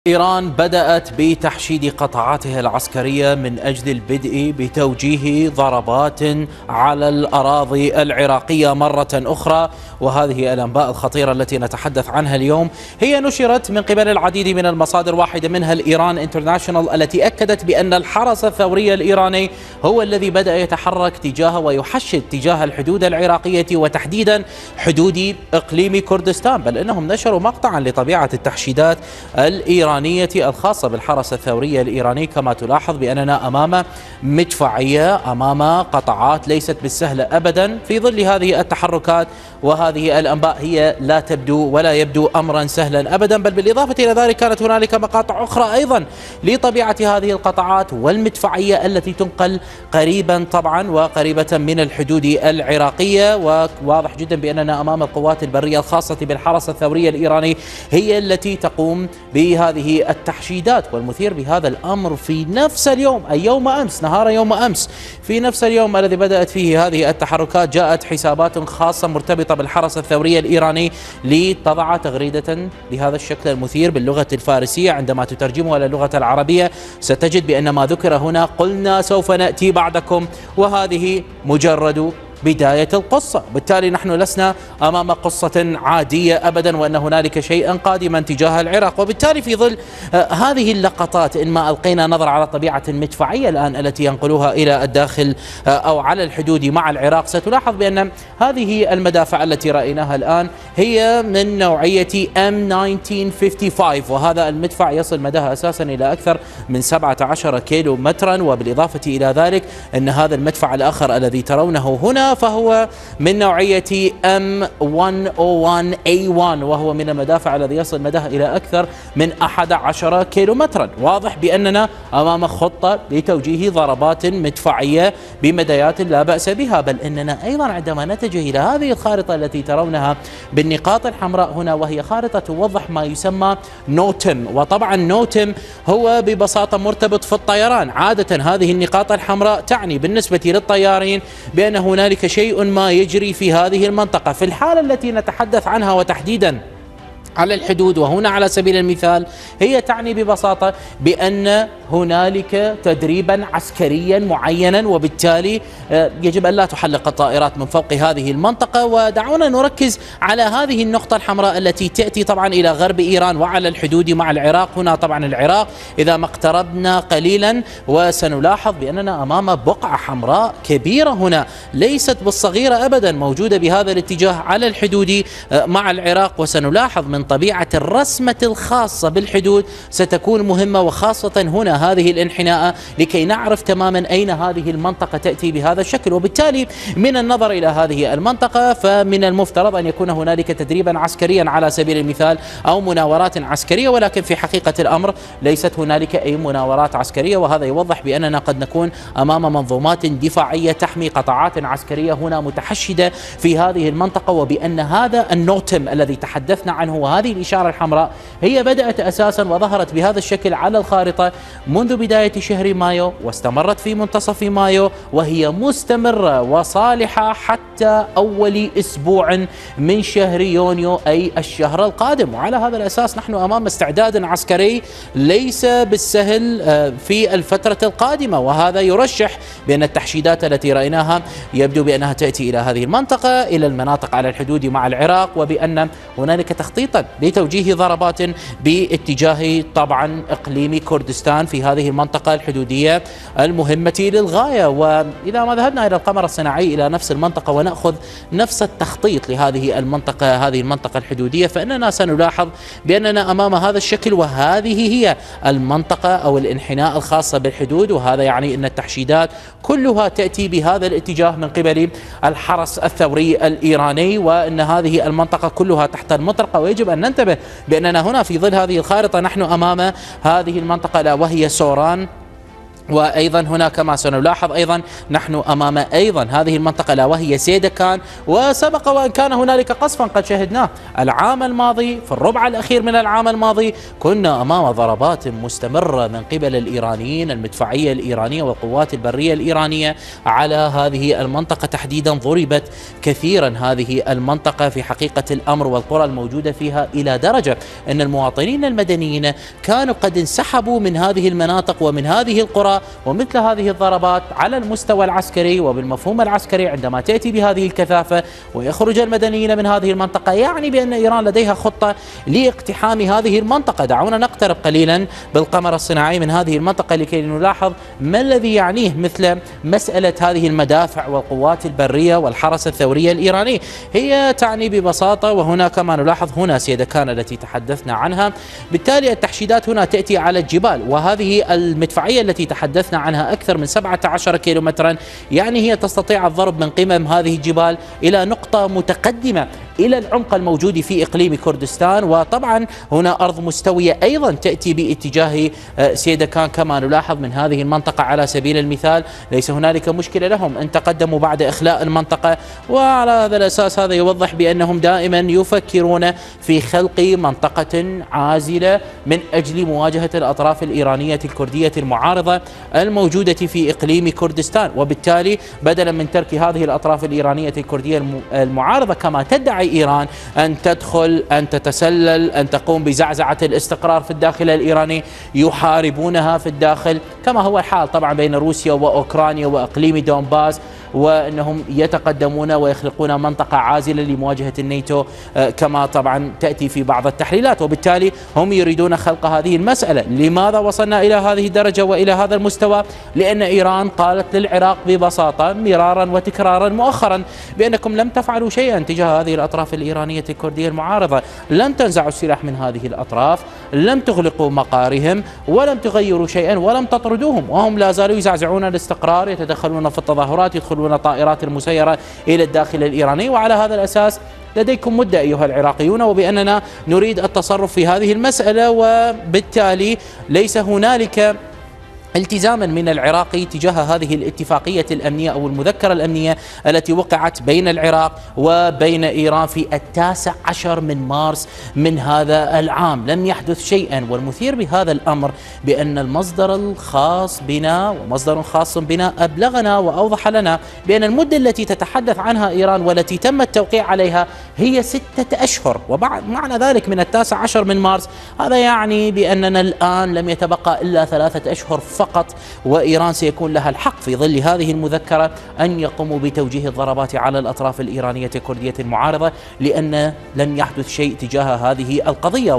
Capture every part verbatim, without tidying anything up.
إيران بدأت بتحشيد قطاعاتها العسكرية من أجل البدء بتوجيه ضربات على الأراضي العراقية مرة أخرى، وهذه الأنباء الخطيرة التي نتحدث عنها اليوم هي نشرت من قبل العديد من المصادر، واحدة منها الإيران انترناشونال التي أكدت بأن الحرس الثوري الإيراني هو الذي بدأ يتحرك تجاه ويحشد تجاه الحدود العراقية وتحديدا حدود إقليم كردستان، بل إنهم نشروا مقطعا لطبيعة التحشيدات الإيرانية الخاصة بالحرس الثوري الإيراني. كما تلاحظ بأننا أمام مدفعية، أمام قطعات ليست بالسهلة أبدا في ظل هذه التحركات، وهذه الأنباء هي لا تبدو ولا يبدو أمرا سهلا أبدا، بل بالإضافة إلى ذلك كانت هنالك مقاطع أخرى أيضا لطبيعة هذه القطعات والمدفعية التي تنقل قريبا طبعا وقريبة من الحدود العراقية، وواضح جدا بأننا أمام القوات البرية الخاصة بالحرس الثوري الإيراني هي التي تقوم بهذه التحشيدات. والمثير بهذا الأمر في نفس اليوم أي يوم أمس، نهار يوم أمس، في نفس اليوم الذي بدأت فيه هذه التحركات، جاءت حسابات خاصة مرتبطة بالحرس الثوري الإيراني لتضع تغريدة بهذا الشكل المثير باللغة الفارسية. عندما تترجمها إلى اللغة العربية ستجد بأن ما ذكر هنا قلنا سوف نأتي بعدكم، وهذه مجرد بداية القصة. بالتالي نحن لسنا أمام قصة عادية أبدا، وأن هنالك شيئا قادما تجاه العراق. وبالتالي في ظل هذه اللقطات، إن ما ألقينا نظر على طبيعة المدفعية الآن التي ينقلوها إلى الداخل أو على الحدود مع العراق، ستلاحظ بأن هذه المدافع التي رأيناها الآن هي من نوعية إم ألف وتسعمئة وخمسة وخمسين، وهذا المدفع يصل مداها أساسا إلى أكثر من سبعة عشر كيلو مترا. وبالإضافة إلى ذلك أن هذا المدفع الآخر الذي ترونه هنا فهو من نوعية إم مئة وواحد إيه واحد، وهو من المدافع الذي يصل مداه إلى أكثر من أحد عشر كيلو مترا. واضح بأننا أمام خطة لتوجيه ضربات مدفعية بمدايات لا بأس بها، بل أننا أيضا عندما نتجه إلى هذه الخارطة التي ترونها بالنقاط الحمراء هنا، وهي خارطة توضح ما يسمى نوتم. وطبعا نوتم هو ببساطة مرتبط في الطيران. عادة هذه النقاط الحمراء تعني بالنسبة للطيارين بأن هنالك شيء ما يجري في هذه المنطقة. في الحالة التي نتحدث عنها وتحديدا على الحدود، وهنا على سبيل المثال هي تعني ببساطة بأن هنالك تدريبا عسكريا معينا، وبالتالي يجب أن لا تحلق الطائرات من فوق هذه المنطقة. ودعونا نركز على هذه النقطة الحمراء التي تأتي طبعا إلى غرب إيران وعلى الحدود مع العراق. هنا طبعا العراق إذا ما اقتربنا قليلا وسنلاحظ بأننا أمام بقعة حمراء كبيرة هنا ليست بالصغيرة أبدا، موجودة بهذا الاتجاه على الحدود مع العراق. وسنلاحظ من طبيعة الرسمة الخاصة بالحدود ستكون مهمة، وخاصة هنا هذه الانحناء، لكي نعرف تماما أين هذه المنطقة تأتي بهذا الشكل. وبالتالي من النظر إلى هذه المنطقة فمن المفترض أن يكون هنالك تدريبا عسكريا على سبيل المثال أو مناورات عسكرية، ولكن في حقيقة الأمر ليست هنالك أي مناورات عسكرية. وهذا يوضح بأننا قد نكون أمام منظومات دفاعية تحمي قطاعات عسكرية هنا متحشدة في هذه المنطقة، وبأن هذا النوتم الذي تحدثنا عنه هذه الإشارة الحمراء هي بدأت أساسا وظهرت بهذا الشكل على الخارطة منذ بداية شهر مايو، واستمرت في منتصف مايو، وهي مستمرة وصالحة حتى أول أسبوع من شهر يونيو أي الشهر القادم. وعلى هذا الأساس نحن أمام استعداد عسكري ليس بالسهل في الفترة القادمة، وهذا يرشح بأن التحشيدات التي رأيناها يبدو بأنها تأتي إلى هذه المنطقة، إلى المناطق على الحدود مع العراق، وبأن هنالك تخطيطا لتوجيه ضربات باتجاه طبعا إقليم كردستان في هذه المنطقة الحدودية المهمة للغاية. وإذا ما ذهبنا إلى القمر الصناعي إلى نفس المنطقة ونأخذ نفس التخطيط لهذه المنطقة هذه المنطقة الحدودية، فإننا سنلاحظ بأننا أمام هذا الشكل، وهذه هي المنطقة أو الانحناء الخاصة بالحدود. وهذا يعني أن التحشيدات كلها تأتي بهذا الاتجاه من قبل الحرس الثوري الإيراني، وأن هذه المنطقة كلها تحت المطرقة. ويجب أن ننتبه بأننا هنا في ظل هذه الخارطة نحن أمام هذه المنطقة لا وهي سوران، وأيضا هنا كما سنلاحظ أيضا نحن أمام أيضا هذه المنطقة لا وهي سيدكان، وسبق وأن كان هنالك قصفا قد شهدناه العام الماضي في الربع الأخير من العام الماضي، كنا أمام ضربات مستمرة من قبل الإيرانيين، المدفعية الإيرانية والقوات البرية الإيرانية على هذه المنطقة تحديدا. ضربت كثيرا هذه المنطقة في حقيقة الأمر والقرى الموجودة فيها، إلى درجة أن المواطنين المدنيين كانوا قد انسحبوا من هذه المناطق ومن هذه القرى. ومثل هذه الضربات على المستوى العسكري وبالمفهوم العسكري عندما تأتي بهذه الكثافة ويخرج المدنيين من هذه المنطقة، يعني بأن إيران لديها خطة لاقتحام هذه المنطقة. دعونا نقترب قليلا بالقمر الصناعي من هذه المنطقة لكي نلاحظ ما الذي يعنيه مثل مسألة هذه المدافع والقوات البرية والحرس الثوري الإيراني. هي تعني ببساطة، وهنا كما نلاحظ هنا سيدكان التي تحدثنا عنها، بالتالي التحشيدات هنا تأتي على الجبال، وهذه المدفعية التي تحدثنا عنها أكثر من سبعة عشر كيلومترا، يعني هي تستطيع الضرب من قمم هذه الجبال إلى نقطة متقدمة إلى العمق الموجود في إقليم كردستان. وطبعا هنا أرض مستوية أيضا تأتي باتجاه سيدكان كما نلاحظ من هذه المنطقة على سبيل المثال. ليس هنالك مشكلة لهم أن تقدموا بعد إخلاء المنطقة، وعلى هذا الأساس هذا يوضح بأنهم دائما يفكرون في خلق منطقة عازلة من أجل مواجهة الأطراف الإيرانية الكردية المعارضة الموجودة في إقليم كردستان. وبالتالي بدلا من ترك هذه الأطراف الإيرانية الكردية المعارضة كما تدعي إيران أن تدخل، أن تتسلل، أن تقوم بزعزعة الاستقرار في الداخل الإيراني، يحاربونها في الداخل كما هو الحال طبعا بين روسيا وأوكرانيا وإقليم دونباس، وأنهم يتقدمون ويخلقون منطقة عازلة لمواجهة الناتو كما طبعا تأتي في بعض التحليلات. وبالتالي هم يريدون خلق هذه المسألة. لماذا وصلنا إلى هذه الدرجة وإلى هذا المستوى؟ لأن إيران قالت للعراق ببساطة مرارا وتكرارا مؤخرا بأنكم لم تفعلوا شيئا تجاه هذه الأطراف الإيرانية الكردية المعارضة، لم تنزعوا السلاح من هذه الأطراف، لم تغلقوا مقارهم، ولم تغيروا شيئا، ولم تطردوهم، وهم لا زالوا يزعزعون الاستقرار، يتدخلون في التظاهرات، يدخلون طائرات المسيرة إلى الداخل الإيراني. وعلى هذا الأساس لديكم مدة أيها العراقيون، وبأننا نريد التصرف في هذه المسألة، وبالتالي ليس هنالك التزاما من العراق تجاه هذه الاتفاقية الأمنية أو المذكرة الأمنية التي وقعت بين العراق وبين إيران في التاسع عشر من مارس من هذا العام. لم يحدث شيئا، والمثير بهذا الأمر بأن المصدر الخاص بنا ومصدر خاص بنا أبلغنا وأوضح لنا بأن المدة التي تتحدث عنها إيران والتي تم التوقيع عليها هي ستة أشهر، ومعنى ذلك من التاسع عشر من مارس هذا يعني بأننا الآن لم يتبقى إلا ثلاثة أشهر فقط، وإيران سيكون لها الحق في ظل هذه المذكرة أن يقوموا بتوجيه الضربات على الأطراف الإيرانية الكردية المعارضة، لأن لم يحدث شيء تجاه هذه القضية.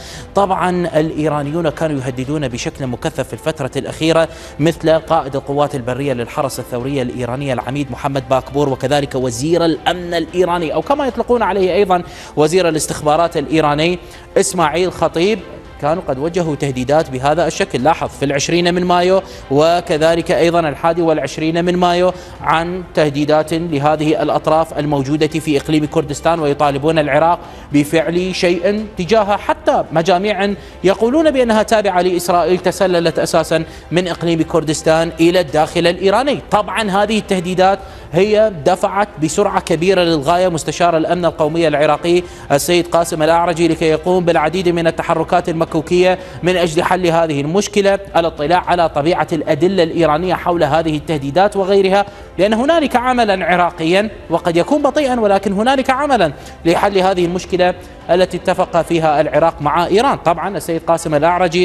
وطبعا الإيرانيون كانوا يهددون بشكل مكثف في الفترة الأخيرة، مثل قائد القوات البرية للحرس الثورية الإيرانية العميد محمد باكبور، وكذلك وزير الأمن الإيراني أو كما يطلقون عليه أيضا وزير الاستخبارات الإيراني إسماعيل خطيب، كانوا قد وجهوا تهديدات بهذا الشكل. لاحظ في العشرين من مايو وكذلك أيضا الحادي والعشرين من مايو عن تهديدات لهذه الأطراف الموجودة في إقليم كردستان، ويطالبون العراق بفعل شيء تجاه حتى مجاميع يقولون بأنها تابعة لإسرائيل تسللت أساسا من إقليم كردستان إلى الداخل الإيراني. طبعا هذه التهديدات هي دفعت بسرعة كبيرة للغاية مستشار الأمن القومي العراقي السيد قاسم الأعرجي لكي يقوم بالعديد من التحركات المكوكية من أجل حل هذه المشكلة، الاطلاع على طبيعة الأدلة الإيرانية حول هذه التهديدات وغيرها، لأن هنالك عملا عراقيا وقد يكون بطيئا ولكن هنالك عملا لحل هذه المشكلة التي اتفق فيها العراق مع إيران. طبعا السيد قاسم الأعرجي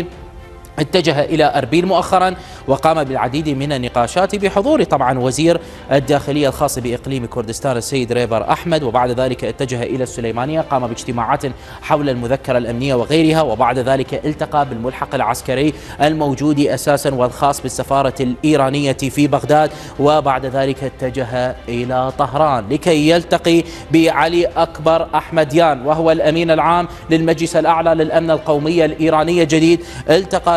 اتجه إلى أربيل مؤخرا وقام بالعديد من النقاشات بحضور طبعا وزير الداخلية الخاص بإقليم كردستان السيد ريبر أحمد، وبعد ذلك اتجه إلى السليمانية قام باجتماعات حول المذكرة الأمنية وغيرها، وبعد ذلك التقى بالملحق العسكري الموجود أساسا والخاص بالسفارة الإيرانية في بغداد، وبعد ذلك اتجه إلى طهران لكي يلتقي بعلي أكبر أحمديان وهو الأمين العام للمجلس الأعلى للأمن القومي الإيراني الجديد. التقى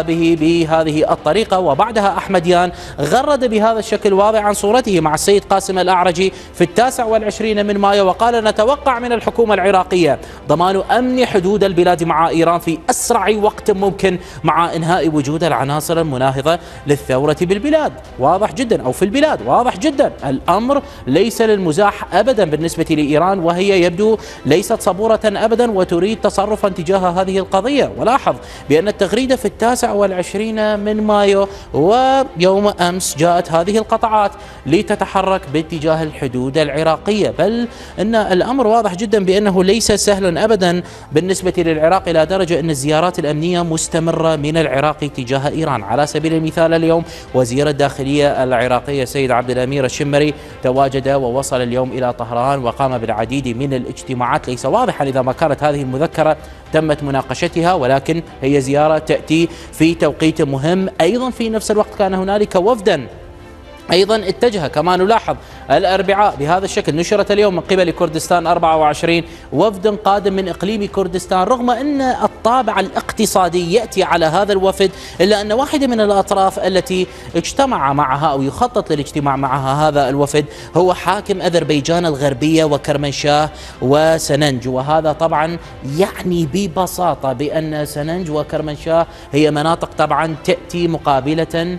خطابه بهذه الطريقة. وبعدها أحمديان غرد بهذا الشكل واضح عن صورته مع السيد قاسم الأعرجي في التاسع والعشرين من مايو، وقال: نتوقع من الحكومة العراقية ضمان أمن حدود البلاد مع إيران في أسرع وقت ممكن مع إنهاء وجود العناصر المناهضة للثورة بالبلاد. واضح جدا، أو في البلاد. واضح جدا الأمر ليس للمزاح أبدا بالنسبة لإيران، وهي يبدو ليست صبورة أبدا وتريد تصرفا تجاه هذه القضية. ولاحظ بأن التغريدة في التاسع والعشرين من مايو ويوم أمس جاءت هذه القطعات لتتحرك باتجاه الحدود العراقية، بل أن الأمر واضح جدا بأنه ليس سهلا أبدا بالنسبة للعراق، إلى درجة أن الزيارات الأمنية مستمرة من العراق تجاه إيران. على سبيل المثال اليوم وزير الداخلية العراقية السيد عبد الأمير الشمري تواجد ووصل اليوم إلى طهران وقام بالعديد من الاجتماعات. ليس واضحا إذا ما كانت هذه المذكرة تمت مناقشتها، ولكن هي زيارة تأتي في توقيت مهم. أيضا في نفس الوقت كان هنالك وفدا أيضا اتجه كما نلاحظ الأربعاء بهذا الشكل، نشرت اليوم من قبل كردستان أربعة وعشرين، وفد قادم من إقليم كردستان. رغم أن الطابع الاقتصادي يأتي على هذا الوفد، إلا أن واحدة من الأطراف التي اجتمع معها أو يخطط للاجتماع معها هذا الوفد هو حاكم أذربيجان الغربية وكرمنشاه وسننج. وهذا طبعا يعني ببساطة بأن سننج وكرمنشاه هي مناطق طبعا تأتي مقابلة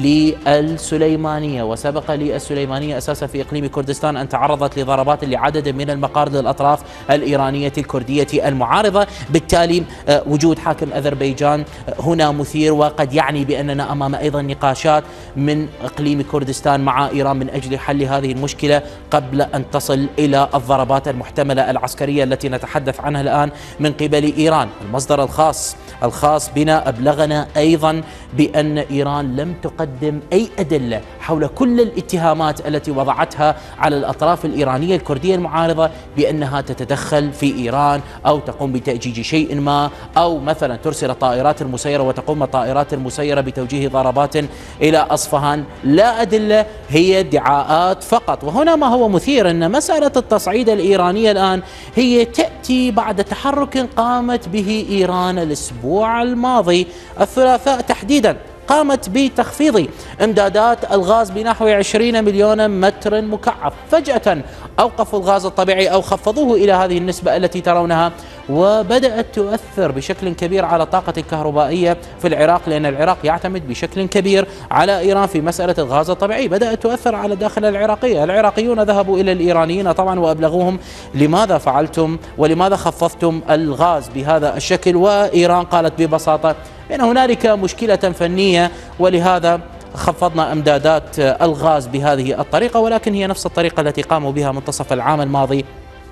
للسليمانية، وسبق للسليمانية أساسا في إقليم كردستان أن تعرضت لضربات لعدد من المقار للأطراف الإيرانية الكردية المعارضة. بالتالي وجود حاكم أذربيجان هنا مثير، وقد يعني بأننا أمام أيضا نقاشات من إقليم كردستان مع إيران من أجل حل هذه المشكلة قبل أن تصل إلى الضربات المحتملة العسكرية التي نتحدث عنها الآن من قبل إيران. المصدر الخاص الخاص بنا أبلغنا أيضا بأن إيران لم تقدم أي أدلة حول كل الاتهامات التي وضعتها على الأطراف الإيرانية الكردية المعارضة بأنها تتدخل في إيران أو تقوم بتأجيج شيء ما، أو مثلا ترسل الطائرات المسيرة وتقوم الطائرات المسيرة بتوجيه ضربات إلى أصفهان. لا أدلة، هي ادعاءات فقط. وهنا ما هو مثير أن مسألة التصعيد الإيرانية الآن هي تأتي بعد تحرك قامت به إيران الأسبوع الماضي الثلاثاء تحديدا، قامت بتخفيض امدادات الغاز بنحو عشرين مليون متر مكعب. فجأة أوقفوا الغاز الطبيعي أو خفضوه إلى هذه النسبة التي ترونها، وبدأت تؤثر بشكل كبير على الطاقة الكهربائية في العراق، لأن العراق يعتمد بشكل كبير على إيران في مسألة الغاز الطبيعي. بدأت تؤثر على الداخل العراقية. العراقيون ذهبوا إلى الإيرانيين طبعا وأبلغوهم لماذا فعلتم ولماذا خفضتم الغاز بهذا الشكل، وإيران قالت ببساطة إن هنالك مشكلة فنية ولهذا خفضنا امدادات الغاز بهذه الطريقة. ولكن هي نفس الطريقة التي قاموا بها منتصف العام الماضي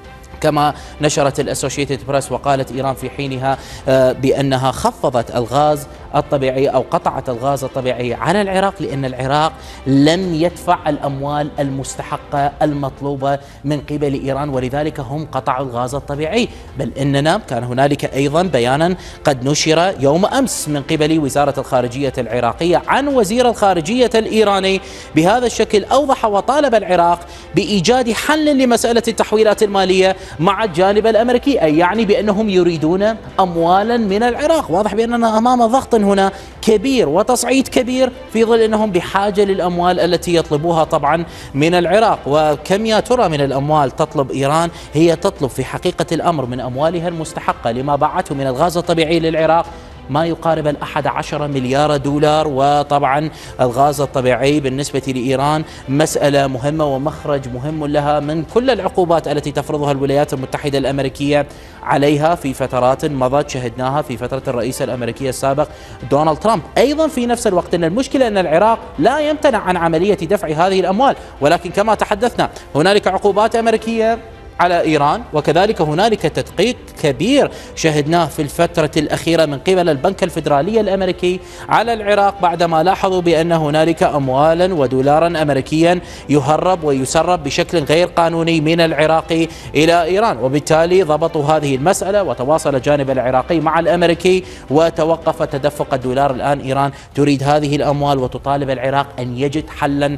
كما نشرت الأسوشيتد بريس، وقالت إيران في حينها بأنها خفضت الغاز الطبيعي أو قطعت الغاز الطبيعي على العراق لأن العراق لم يدفع الأموال المستحقة المطلوبة من قبل إيران، ولذلك هم قطعوا الغاز الطبيعي. بل إننا كان هنالك أيضا بيانا قد نشر يوم أمس من قبل وزارة الخارجية العراقية عن وزير الخارجية الإيراني بهذا الشكل، أوضح وطالب العراق بإيجاد حل لمسألة التحويلات المالية مع الجانب الأمريكي، أي يعني بأنهم يريدون أموالا من العراق. واضح بأننا أمام ضغط هنا كبير وتصعيد كبير في ظل أنهم بحاجة للأموال التي يطلبوها طبعا من العراق. وكم يا ترى من الأموال تطلب إيران؟ هي تطلب في حقيقة الأمر من أموالها المستحقة لما باعته من الغاز الطبيعي للعراق ما يقارب الأحد عشر مليار دولار. وطبعا الغاز الطبيعي بالنسبة لإيران مسألة مهمة ومخرج مهم لها من كل العقوبات التي تفرضها الولايات المتحدة الأمريكية عليها في فترات مضت، شهدناها في فترة الرئيس الأمريكي السابق دونالد ترامب. أيضا في نفس الوقت أن المشكلة أن العراق لا يمتنع عن عملية دفع هذه الأموال، ولكن كما تحدثنا هنالك عقوبات أمريكية على إيران، وكذلك هنالك تدقيق كبير شهدناه في الفترة الأخيرة من قبل البنك الفيدرالي الأمريكي على العراق بعدما لاحظوا بأن هنالك أموالا ودولارا أمريكيا يهرب ويسرب بشكل غير قانوني من العراق إلى إيران. وبالتالي ضبطوا هذه المسألة وتواصل الجانب العراقي مع الأمريكي وتوقف تدفق الدولار. الآن إيران تريد هذه الأموال وتطالب العراق أن يجد حلا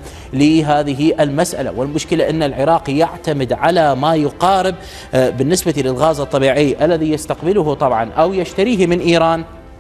لهذه المسألة. والمشكلة أن العراق يعتمد على ما يقارب بالنسبة للغاز الطبيعي الذي يستقبله طبعا أو يشتريه من إيران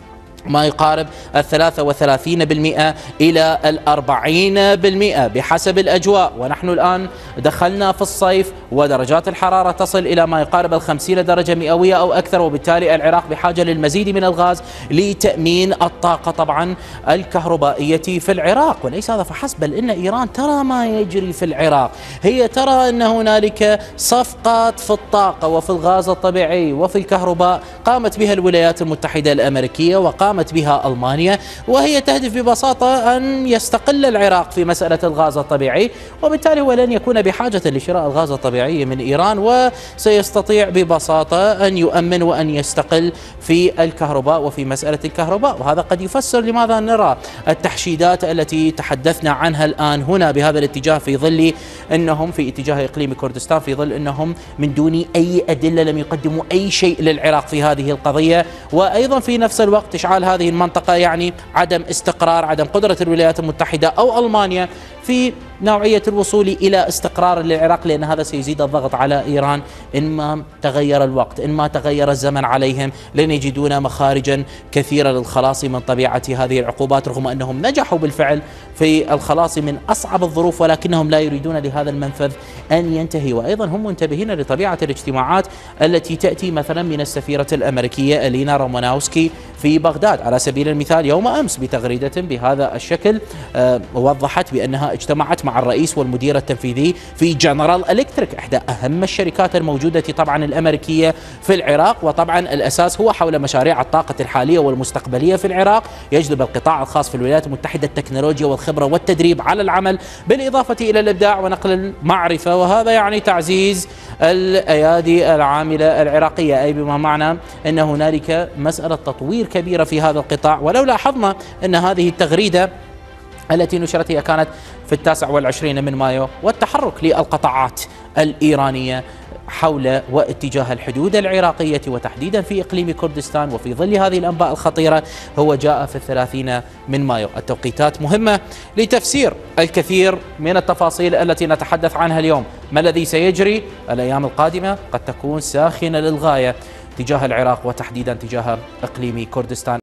ما يقارب الثلاثة وثلاثين بالمئة إلى الأربعين بالمئة بحسب الأجواء. ونحن الآن دخلنا في الصيف ودرجات الحرارة تصل إلى ما يقارب الخمسين درجة مئوية أو أكثر، وبالتالي العراق بحاجة للمزيد من الغاز لتأمين الطاقة طبعا الكهربائية في العراق. وليس هذا فحسب، بل إن إيران ترى ما يجري في العراق، هي ترى أن هنالك صفقات في الطاقة وفي الغاز الطبيعي وفي الكهرباء قامت بها الولايات المتحدة الأمريكية وقامت قامت بها ألمانيا، وهي تهدف ببساطة أن يستقل العراق في مسألة الغاز الطبيعي، وبالتالي هو لن يكون بحاجة لشراء الغاز الطبيعي من إيران، وسيستطيع ببساطة أن يؤمن وأن يستقل في الكهرباء وفي مسألة الكهرباء. وهذا قد يفسر لماذا نرى التحشيدات التي تحدثنا عنها الآن هنا بهذا الاتجاه، في ظل أنهم في اتجاه إقليم كردستان، في ظل أنهم من دون أي أدلة لم يقدموا أي شيء للعراق في هذه القضية. وأيضا في نفس الوقت إشعال هذه المنطقة يعني عدم استقرار، عدم قدرة الولايات المتحدة أو ألمانيا في نوعية الوصول إلى استقرار للعراق، لأن هذا سيزيد الضغط على إيران. إن ما تغير الوقت، إن ما تغير الزمن عليهم، لن يجدون مخارجا كثيرة للخلاص من طبيعة هذه العقوبات، رغم أنهم نجحوا بالفعل في الخلاص من أصعب الظروف، ولكنهم لا يريدون لهذا المنفذ أن ينتهي. وأيضا هم منتبهين لطبيعة الاجتماعات التي تأتي مثلا من السفيرة الأمريكية ألينا رومانوسكي في بغداد على سبيل المثال يوم أمس بتغريدة بهذا الشكل، أه وضحت بأنها اجتمعت مع الرئيس والمدير التنفيذي في جنرال إلكتريك، إحدى أهم الشركات الموجودة طبعا الأمريكية في العراق. وطبعا الأساس هو حول مشاريع الطاقة الحالية والمستقبلية في العراق، يجلب القطاع الخاص في الولايات المتحدة التكنولوجيا والخبرة والتدريب على العمل، بالإضافة إلى الإبداع ونقل المعرفة، وهذا يعني تعزيز الأيادي العاملة العراقية، أي بما معنى أن هنالك مسألة تطوير كبيرة في هذا القطاع. ولو لاحظنا أن هذه التغريدة التي نشرت هي كانت في التاسع والعشرين من مايو، والتحرك للقطاعات الإيرانية حول واتجاه الحدود العراقية وتحديدا في إقليم كردستان وفي ظل هذه الأنباء الخطيرة هو جاء في الثلاثين من مايو. التوقيتات مهمة لتفسير الكثير من التفاصيل التي نتحدث عنها اليوم. ما الذي سيجري؟ الأيام القادمة قد تكون ساخنة للغاية تجاه العراق وتحديدا تجاه إقليم كردستان.